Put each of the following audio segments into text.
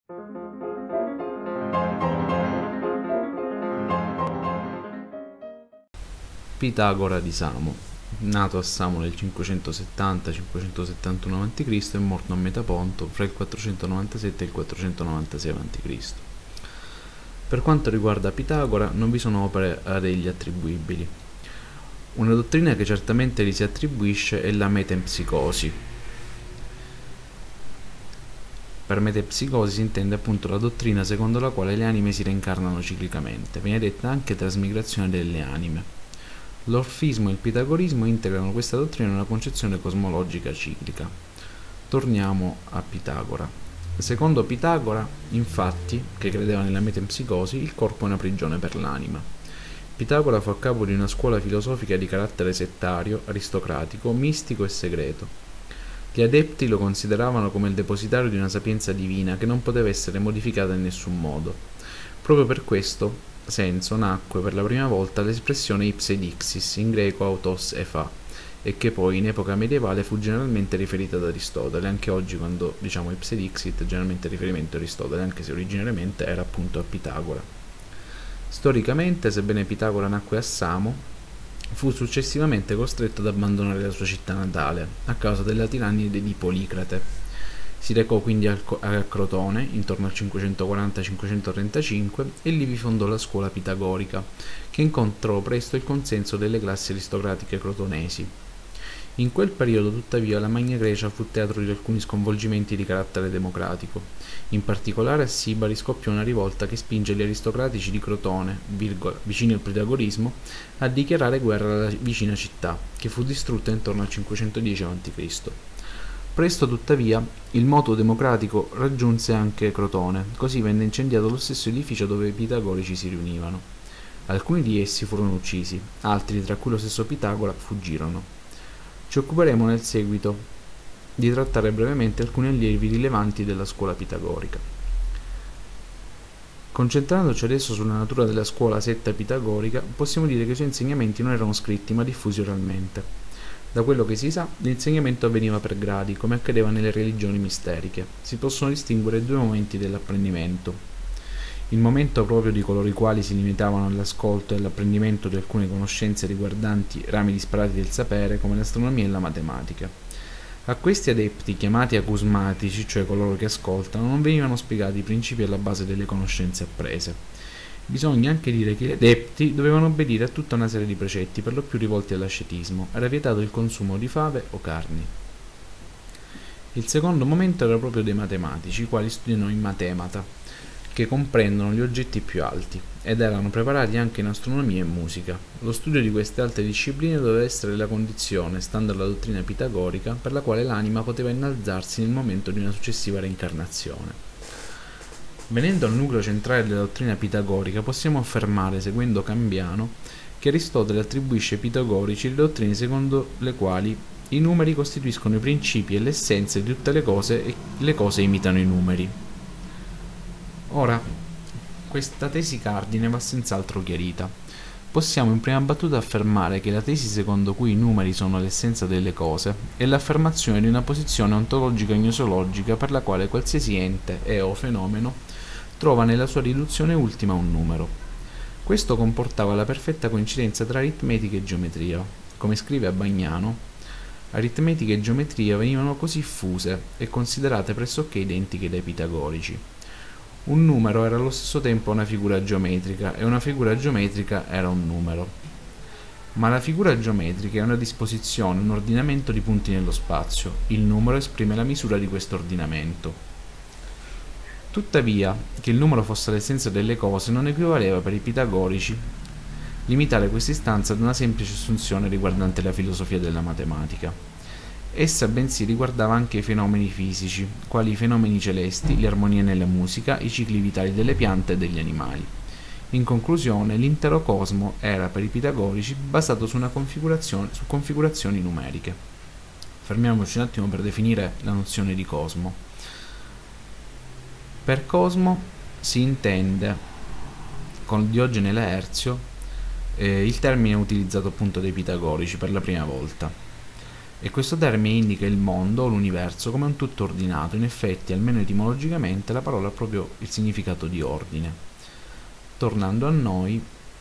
Pitagora di Samo, nato a Samo nel 570-571 a.C. e morto a Metaponto fra il 497 e il 496 a.C. Per quanto riguarda Pitagora, non vi sono opere ad egli attribuibili. Una dottrina che certamente gli si attribuisce è la metempsicosi. Per metempsicosi si intende appunto la dottrina secondo la quale le anime si reincarnano ciclicamente, viene detta anche trasmigrazione delle anime. L'orfismo e il pitagorismo integrano questa dottrina in una concezione cosmologica ciclica. Torniamo a Pitagora. Secondo Pitagora, infatti, che credeva nella metempsicosi, il corpo è una prigione per l'anima. Pitagora fu a capo di una scuola filosofica di carattere settario, aristocratico, mistico e segreto. Gli adepti lo consideravano come il depositario di una sapienza divina che non poteva essere modificata in nessun modo. Proprio per questo senso nacque per la prima volta l'espressione ipse dixis, in greco autos e fa, e che poi in epoca medievale fu generalmente riferita ad Aristotele. Anche oggi quando diciamo ipse dixit generalmente riferimento a Aristotele, anche se originariamente era appunto a Pitagora. Storicamente, sebbene Pitagora nacque a Samo, fu successivamente costretto ad abbandonare la sua città natale a causa della tirannide di Policrate. Si recò quindi a Crotone intorno al 540-535 e lì vi fondò la scuola pitagorica, che incontrò presto il consenso delle classi aristocratiche crotonesi. In quel periodo, tuttavia, la Magna Grecia fu teatro di alcuni sconvolgimenti di carattere democratico. In particolare a Sibari scoppiò una rivolta che spinge gli aristocratici di Crotone, vicini al pitagorismo, a dichiarare guerra alla vicina città, che fu distrutta intorno al 510 a.C. Presto, tuttavia, il moto democratico raggiunse anche Crotone, così venne incendiato lo stesso edificio dove i pitagorici si riunivano. Alcuni di essi furono uccisi, altri, tra cui lo stesso Pitagora, fuggirono. Ci occuperemo nel seguito di trattare brevemente alcuni allievi rilevanti della scuola pitagorica. Concentrandoci adesso sulla natura della scuola setta pitagorica, possiamo dire che i suoi insegnamenti non erano scritti ma diffusi oralmente. Da quello che si sa, l'insegnamento avveniva per gradi, come accadeva nelle religioni misteriche. Si possono distinguere due momenti dell'apprendimento. Il momento proprio di coloro i quali si limitavano all'ascolto e all'apprendimento di alcune conoscenze riguardanti rami disparati del sapere, come l'astronomia e la matematica. A questi adepti, chiamati acusmatici, cioè coloro che ascoltano, non venivano spiegati i principi alla base delle conoscenze apprese. Bisogna anche dire che gli adepti dovevano obbedire a tutta una serie di precetti, per lo più rivolti all'ascetismo. Era vietato il consumo di fave o carni. Il secondo momento era proprio dei matematici, i quali studiano in matemata, che comprendono gli oggetti più alti, ed erano preparati anche in astronomia e musica. Lo studio di queste alte discipline doveva essere la condizione, stando alla dottrina pitagorica, per la quale l'anima poteva innalzarsi nel momento di una successiva reincarnazione. Venendo al nucleo centrale della dottrina pitagorica, possiamo affermare, seguendo Cambiano, che Aristotele attribuisce ai pitagorici le dottrine secondo le quali i numeri costituiscono i principi e l'essenza di tutte le cose e le cose imitano i numeri. Ora, questa tesi cardine va senz'altro chiarita. Possiamo in prima battuta affermare che la tesi secondo cui i numeri sono l'essenza delle cose è l'affermazione di una posizione ontologica gnosologica per la quale qualsiasi ente o fenomeno trova nella sua riduzione ultima un numero. Questo comportava la perfetta coincidenza tra aritmetica e geometria. Come scrive Bagnano, aritmetica e geometria venivano così fuse e considerate pressoché identiche dai pitagorici. Un numero era allo stesso tempo una figura geometrica e una figura geometrica era un numero. Ma la figura geometrica è una disposizione, un ordinamento di punti nello spazio. Il numero esprime la misura di questo ordinamento. Tuttavia, che il numero fosse l'essenza delle cose non equivaleva per i pitagorici limitare questa istanza ad una semplice assunzione riguardante la filosofia della matematica. Essa bensì riguardava anche i fenomeni fisici, quali i fenomeni celesti, le armonie nella musica, i cicli vitali delle piante e degli animali. In conclusione, l'intero cosmo era per i pitagorici basato su configurazioni numeriche. Fermiamoci un attimo per definire la nozione di cosmo. Per cosmo si intende, con Diogene Laerzio, il termine utilizzato appunto dai pitagorici per la prima volta. e questo termine indica il mondo o l'universo come un tutto ordinato. In effetti, almeno etimologicamente, la parola ha proprio il significato di ordine. Tornando a noi,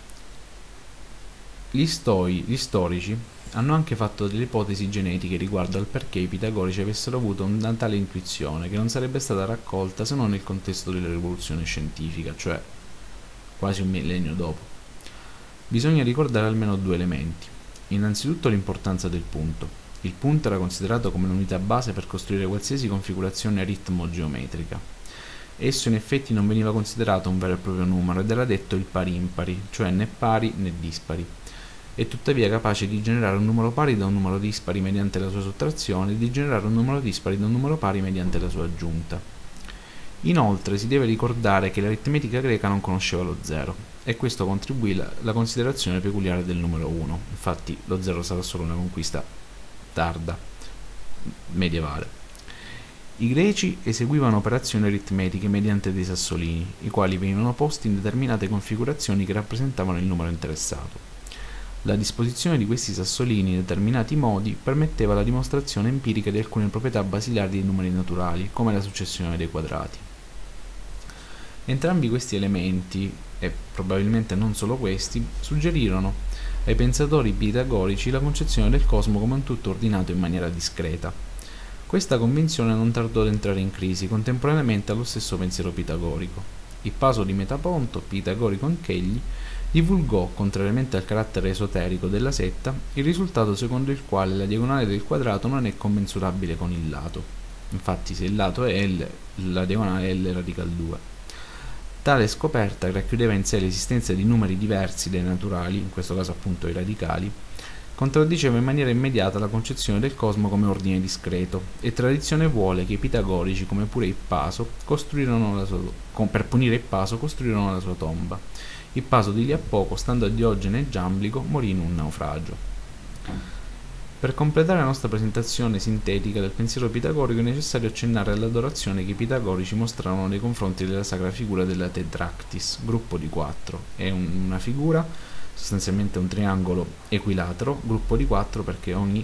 gli storici hanno anche fatto delle ipotesi genetiche riguardo al perché i pitagorici avessero avuto una tale intuizione, che non sarebbe stata raccolta se non nel contesto della rivoluzione scientifica, cioè quasi un millennio dopo. Bisogna ricordare almeno due elementi. Innanzitutto l'importanza del punto. Il punto era considerato come l'unità base per costruire qualsiasi configurazione aritmo-geometrica. Esso in effetti non veniva considerato un vero e proprio numero ed era detto il pari impari, cioè né pari né dispari. È tuttavia capace di generare un numero pari da un numero dispari mediante la sua sottrazione e di generare un numero dispari da un numero pari mediante la sua aggiunta. Inoltre si deve ricordare che l'aritmetica greca non conosceva lo zero e questo contribuì alla considerazione peculiare del numero 1. Infatti lo zero sarà solo una conquista tarda, medievale. I greci eseguivano operazioni aritmetiche mediante dei sassolini, i quali venivano posti in determinate configurazioni che rappresentavano il numero interessato. La disposizione di questi sassolini in determinati modi permetteva la dimostrazione empirica di alcune proprietà basilari dei numeri naturali, come la successione dei quadrati. Entrambi questi elementi, e probabilmente non solo questi, suggerirono ai pensatori pitagorici la concezione del cosmo come un tutto ordinato in maniera discreta. Questa convinzione non tardò ad entrare in crisi contemporaneamente allo stesso pensiero pitagorico. Ippaso di Metaponto, pitagorico anch'egli, divulgò, contrariamente al carattere esoterico della setta, il risultato secondo il quale la diagonale del quadrato non è commensurabile con il lato. Infatti, se il lato è L, la diagonale è L radical 2. Tale scoperta, che racchiudeva in sé l'esistenza di numeri diversi dai naturali, in questo caso appunto i radicali, contraddiceva in maniera immediata la concezione del cosmo come ordine discreto, e tradizione vuole che i pitagorici, come pure Ippaso, per punire Ippaso, costruirono la sua tomba. Ippaso di lì a poco, stando a Diogene e Giamblico, morì in un naufragio. Per completare la nostra presentazione sintetica del pensiero pitagorico è necessario accennare all'adorazione che i pitagorici mostrarono nei confronti della sacra figura della Tetractis, gruppo di 4. È una figura, sostanzialmente un triangolo equilatero, gruppo di 4 perché ogni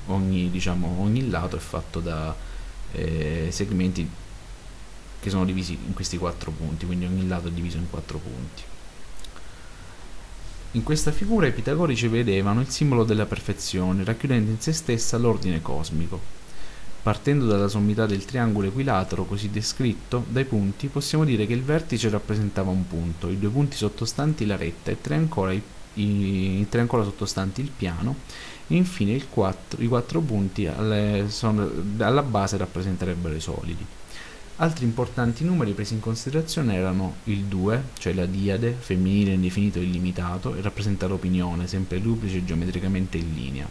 lato è fatto da segmenti che sono divisi in questi 4 punti, quindi ogni lato è diviso in 4 punti. In questa figura i pitagorici vedevano il simbolo della perfezione, racchiudendo in se stessa l'ordine cosmico. Partendo dalla sommità del triangolo equilatero così descritto, dai punti possiamo dire che il vertice rappresentava un punto, i due punti sottostanti la retta e tre ancora sottostanti il piano, e infine i 4 punti alla base rappresenterebbero i solidi. Altri importanti numeri presi in considerazione erano il 2, cioè la diade, femminile indefinito e illimitato, e rappresenta l'opinione, sempre duplice e geometricamente in linea.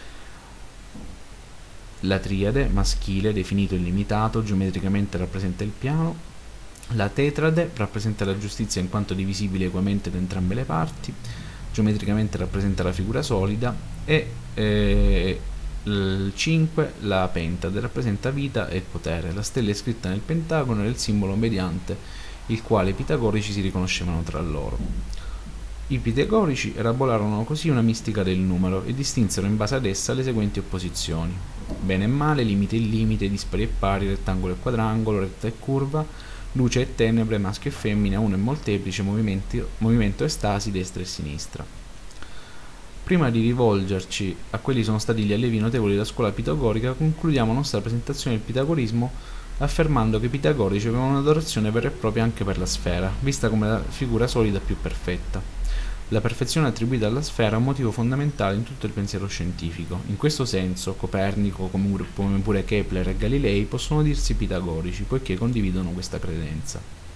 La triade, maschile, definito e illimitato, geometricamente rappresenta il piano. La tetrade rappresenta la giustizia in quanto divisibile equamente da entrambe le parti, geometricamente rappresenta la figura solida, e il 5, la pentade, rappresenta vita e potere. La stella è scritta nel pentagono e il simbolo mediante il quale i pitagorici si riconoscevano tra loro. I pitagorici elaborarono così una mistica del numero e distinsero in base ad essa le seguenti opposizioni: bene e male, limite e limite, dispari e pari, rettangolo e quadrangolo, retta e curva, luce e tenebre, maschio e femmina, uno e molteplice, movimento e stasi, destra e sinistra. Prima di rivolgerci a quelli sono stati gli allievi notevoli della scuola pitagorica, concludiamo la nostra presentazione del pitagorismo affermando che i pitagorici avevano un'adorazione vera e propria anche per la sfera, vista come la figura solida più perfetta. La perfezione attribuita alla sfera è un motivo fondamentale in tutto il pensiero scientifico. In questo senso, Copernico, come pure Kepler e Galilei, possono dirsi pitagorici, poiché condividono questa credenza.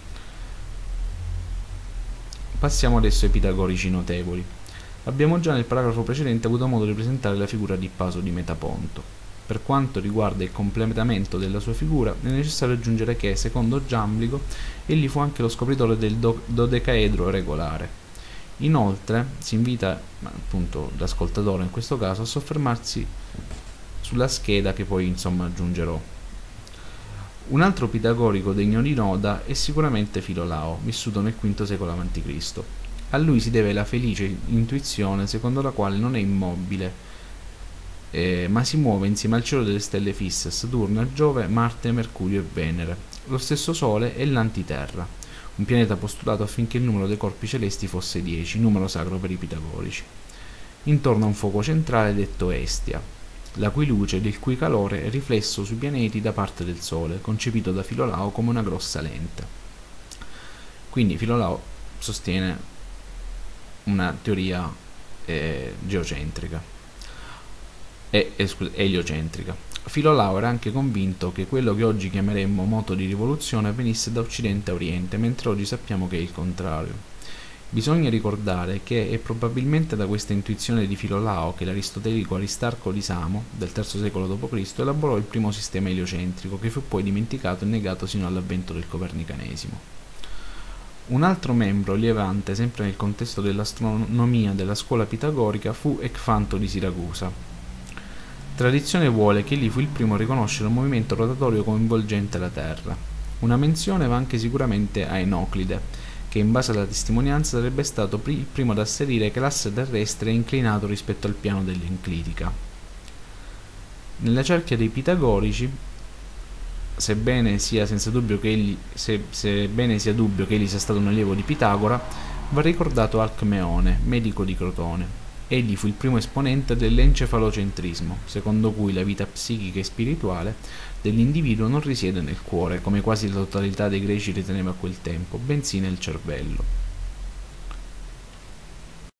Passiamo adesso ai pitagorici notevoli. Abbiamo già nel paragrafo precedente avuto modo di presentare la figura di Ippaso di Metaponto. Per quanto riguarda il completamento della sua figura, è necessario aggiungere che, secondo Giamblico, egli fu anche lo scopritore del dodecaedro regolare. Inoltre, si invita appunto l'ascoltatore in questo caso a soffermarsi sulla scheda che poi aggiungerò. Un altro pitagorico degno di nota è sicuramente Filolao, vissuto nel V secolo a.C. A lui si deve la felice intuizione secondo la quale non è immobile ma si muove insieme al cielo delle stelle fisse, Saturno, Giove, Marte, Mercurio e Venere. Lo stesso Sole è l'antiterra, un pianeta postulato affinché il numero dei corpi celesti fosse 10, numero sacro per i pitagorici, intorno a un fuoco centrale detto Estia, la cui luce ed il cui calore è riflesso sui pianeti da parte del Sole, concepito da Filolao come una grossa lente. Quindi Filolao sostiene una teoria geocentrica eliocentrica. Filolao era anche convinto che quello che oggi chiameremmo moto di rivoluzione venisse da occidente a oriente, mentre oggi sappiamo che è il contrario. Bisogna ricordare che è probabilmente da questa intuizione di Filolao che l'aristotelico Aristarco di Samo, del III secolo d.C., elaborò il primo sistema eliocentrico, che fu poi dimenticato e negato sino all'avvento del copernicanesimo. Un altro membro rilevante, sempre nel contesto dell'astronomia della scuola pitagorica, fu Ecfanto di Siracusa. Tradizione vuole che egli fu il primo a riconoscere un movimento rotatorio coinvolgente la Terra. Una menzione va anche sicuramente a Enoclide, che in base alla testimonianza sarebbe stato il primo ad asserire che l'asse terrestre è inclinato rispetto al piano dell'enclitica. Nella cerchia dei pitagorici, sebbene sia dubbio che egli sia stato un allievo di Pitagora, va ricordato Alcmeone, medico di Crotone. Egli fu il primo esponente dell'encefalocentrismo, secondo cui la vita psichica e spirituale dell'individuo non risiede nel cuore, come quasi la totalità dei greci riteneva a quel tempo, bensì nel cervello.